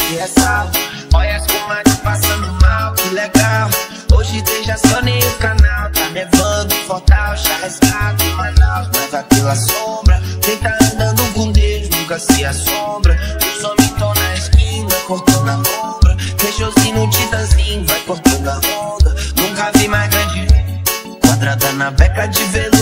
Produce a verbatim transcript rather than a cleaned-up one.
que é sal. Olha as comadres passando mal, que legal. Hoje tem já só nem o canal. Tá nevando, Fortal, Charrescado, Manaus. Mas vai pela sombra, quem tá andando com Deus nunca se assombra. Os homens tão na esquina, cortando a lombra. Feijãozinho no titãzinho, vai cortando a onda. Nunca vi mais grande quadrada na beca de veludo.